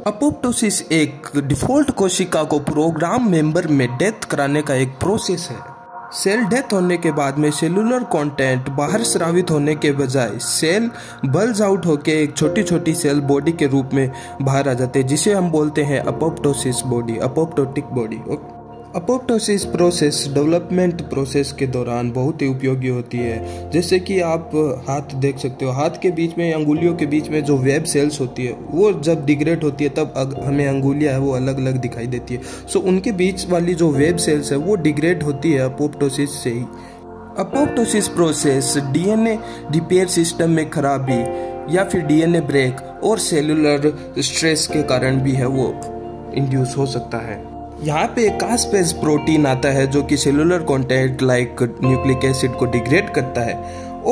Apoptosis एक default कोशिका को प्रोग्राम मेंबर में डेथ कराने का एक प्रोसेस है। सेल डेथ होने के बाद में सेलुलर कंटेंट बाहर स्रावित होने के बजाय सेल बल्ज आउट होकर एक छोटी छोटी सेल बॉडी के रूप में बाहर आ जाते हैं, जिसे हम बोलते हैं apoptosis body, apoptotic body. Apoptosis process development process के दौरान बहुत ही उपयोगी होती है। जैसे कि आप हाथ देख सकते हो, हाथ के बीच में, अंगुलियों के बीच में जो वेब सेल्स होती है वो जब डिग्रेड होती है तब हमें अंगुलियां है वो अलग अलग दिखाई देती है। सो उनके बीच वाली जो वेब सेल्स है वो डिग्रेड होती है अपोप्टोसिस से ही। Apoptosis process DNA repair system में खराबी या फिर डीएनए ब्रेक और सेलुलर स्ट्रेस के कारण भी है वो इंड्यूस हो सकता है। यहाँ पे कास्पेज प्रोटीन आता है जो कि cellular content like nucleic acid को डिग्रेड करता है,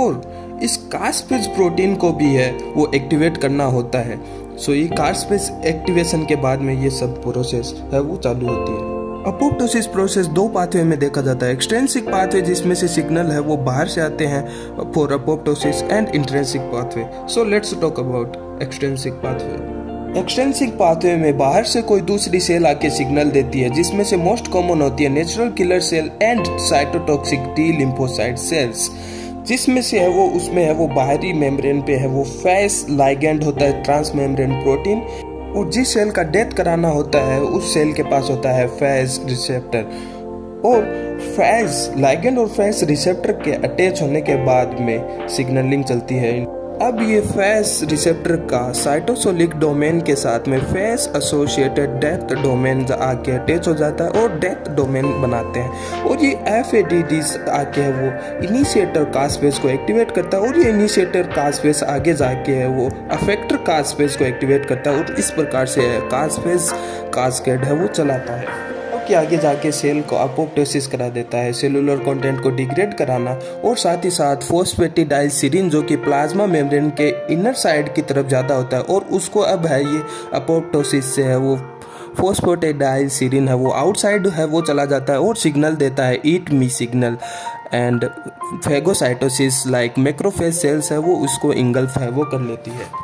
और इस कास्पेज प्रोटीन को भी है वो एक्टिवेट करना होता है। सो ये कास्पेज एक्टिवेशन के बाद में ये सब प्रोसेस है वो चालू होती है। अपोप्टोसिस प्रोसेस दो पाथवे में देखा जाता है। एक्सट्रिंसिक पाथवे जिसमें से सिग्नल है वो बाहर से आते हैं for apoptosis, and intrinsic pathway. So let's talk about extrinsic pathway. Extrinsic pathway में बाहर से कोई दूसरी सेल आके सिग्नल देती है, जिसमें से मोस्ट कॉमन होती है natural killer cell and cytotoxic T lymphocyte cells, जिसमें से है वो उसमें है वो बाहरी मेम्ब्रेन पे है वो फेस लाइगेंड होता है, ट्रांस मेम्ब्रेन प्रोटीन, और जिस सेल का डेथ कराना होता है उस सेल के पास होता है फेस रिसेप्टर, और फेस लाइगेंड और फेस रिसेप्टर के अटैच होने के बाद में सिग्नलिंग चलती है। अब ये फेस रिसेप्टर का साइटोसोलिक डोमेन के साथ में फेस एसोसिएटेड डेथ डोमेन आके अटैच हो जाता है और डेथ डोमेन बनाते हैं, और ये FADDs आके है वो इनिशिएटर कास्पेज को एक्टिवेट करता है, और ये इनिशिएटर कास्पेज आगे जाके है वो अफेक्टर कास्पेज को एक्टिवेट करता है, और इस प्रकार से कास्पेज कास्केड है वो चलाता है, कि आगे जाके सेल को अपोप्टोसिस करा देता है, सेलुलर कंटेंट को डिग्रेड कराना, और साथ ही साथ फोस्फेटिडाइलसिरिन जो कि प्लाज्मा मेम्ब्रेन के इनर साइड की तरफ ज़्यादा होता है, और उसको अब है ये अपोप्टोसिस से है वो फोस्फेटिडाइलसिरिन है वो आउटसाइड है वो चला जाता है और सिग्नल देता है eat me signal, and phagocytosis like macrophage cells है वो उसको इंगल्फ है वो कर लेती है।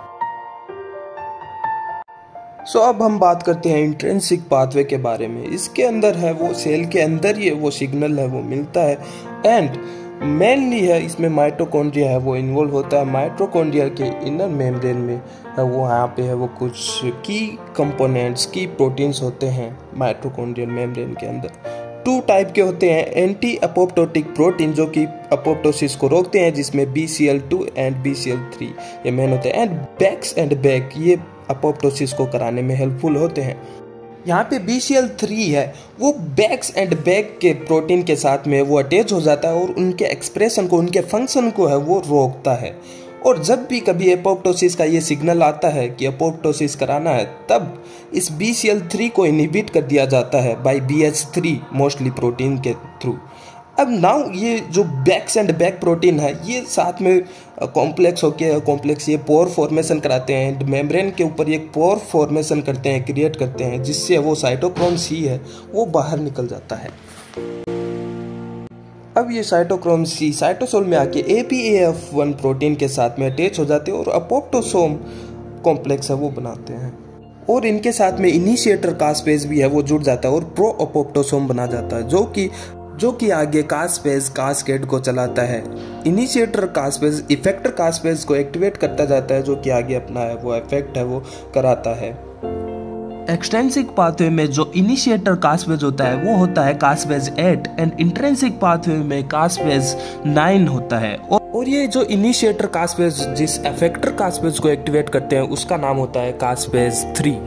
सो अब हम बात करते हैं इंट्रिंसिक पाथवे के बारे में। इसके अंदर है वो सेल के अंदर ही वो सिग्नल है वो मिलता है, एंड मेनली है इसमें माइटोकॉन्ड्रिया है वो इन्वॉल्व होता है। माइटोकॉन्ड्रिया के इनर मेम्ब्रेन में है वो यहाँ पे है वो कुछ की कंपोनेंट्स, की प्रोटीन्स होते हैं माइटोकॉन्ड्रियल मेम्ब्रेन के अंदर। टू टाइप के होते हैं, एंटी अपोप्टोटिक प्रोटीन जो कि अपोप्टोसिस को रोकते हैं, जिसमें BCL2 एंड BCL3 ये मेन होते हैं, एंड बैक्स एंड बैक ये अपोप्टोसिस को कराने में हेल्पफुल होते हैं। यहाँ पे BCL3 है वो बैक्स एंड बैक के प्रोटीन के साथ में वो अटैच हो जाता है और उनके एक्सप्रेशन को, उनके फंक्शन को है वो रोकता है, और जब भी कभी अपोप्टोसिस का ये सिग्नल आता है कि अपोप्टोसिस कराना है तब इस BCL3 को इनहिबिट कर दिया जाता है बाय BH3 मोस्टली प्रोटीन के थ्रू। अब नाउ ये जो बैक्स एंड बैक प्रोटीन है ये साथ में कॉम्प्लेक्स होके कॉम्प्लेक्स ये पोर फॉर्मेशन कराते हैं, मेम्ब्रेन के ऊपर ये पोर फॉर्मेशन करते हैं, क्रिएट करते हैं, जिससे वो साइटोक्रोम C है वो बाहर निकल जाता है। अब ये साइटोक्रोम C साइटोसोल में आके APAF1 प्रोटीन के साथ में अटैच हो जाते हैं और अपोप्टोसोम कॉम्प्लेक्स है वो बनाते हैं, और इनके साथ में इनिशिएटर कास्पेज भी है वो जुड़ जाता है और प्रो अपोप्टोसोम बना जाता है, जो कि आगे कास्पेज कास्केड को चलाता है। इनिशिएटर कास्पेज इफेक्टर कास्पेज को एक्टिवेट करता जाता है, जो कि आगे अपना है वो इफेक्ट है वो कराता है। एक्सट्रिंसिक पाथवे में जो इनिशिएटर कास्पेज होता है वो होता है कास्पेज 8, एंड इंट्रिंसिक पाथवे में कास्पेज 9 होता है, और ये जो इनिशिएटर कास्पेज जिस इफेक्टर कास्पेज को एक्टिवेट करते हैं उसका नाम होता है caspase 3।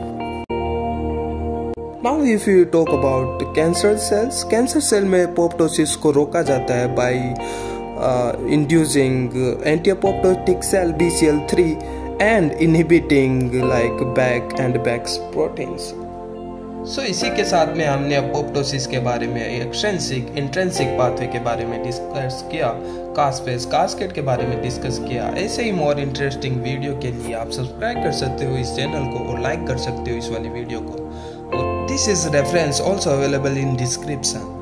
Now if you talk about cancer cells, cancer cell में अपोप्टोसिस को रोका जाता है by inducing anti-apoptotic cell BCL3 and inhibiting like back and BAX proteins. So इसी के साथ में हमने अपोप्टोसिस के बारे में, एक्सट्रिंसिक इंट्रिंसिक पाथवे के बारे में डिस्कस किया, कास्पेज कास्केड के बारे में डिस्कस किया। ऐसे ही मोर इंटरेस्टिंग वीडियो के लिए आप सब्सक्राइब कर सकते हो इस चैनल को और लाइक कर सकते हो इस वाली वीडियो को। This is reference also available in description.